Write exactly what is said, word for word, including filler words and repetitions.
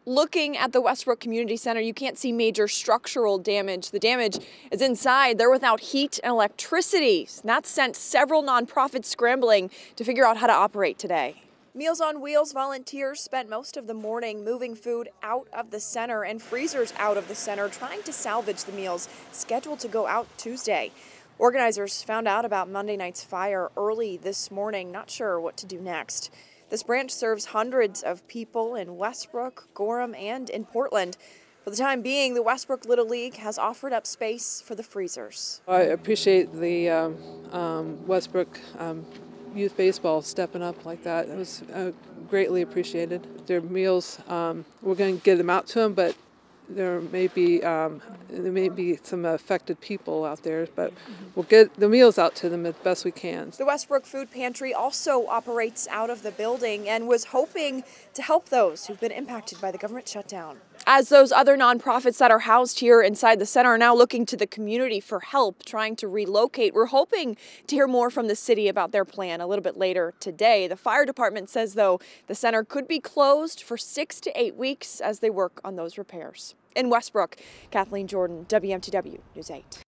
Looking at the Westbrook Community Center, you can't see major structural damage. The damage is inside. They're without heat and electricity. That's sent several nonprofits scrambling to figure out how to operate today. Meals on Wheels volunteers spent most of the morning moving food out of the center and freezers out of the center, trying to salvage the meals scheduled to go out Tuesday. Organizers found out about Monday night's fire early this morning, not sure what to do next. This branch serves hundreds of people in Westbrook, Gorham, and in Portland. For the time being, the Westbrook Little League has offered up space for the freezers. I appreciate the um, um, Westbrook um, youth baseball stepping up like that. It was uh, greatly appreciated. Their meals, um, we're going to get them out to them, but there may be um, there may be some affected people out there, but we'll get the meals out to them as best we can. The Westbrook Food Pantry also operates out of the building and was hoping to help those who've been impacted by the government shutdown. As those other nonprofits that are housed here inside the center are now looking to the community for help, trying to relocate, we're hoping to hear more from the city about their plan a little bit later today. The fire department says, though, the center could be closed for six to eight weeks as they work on those repairs. In Westbrook, Kathleen Jordan, W M T W News eight.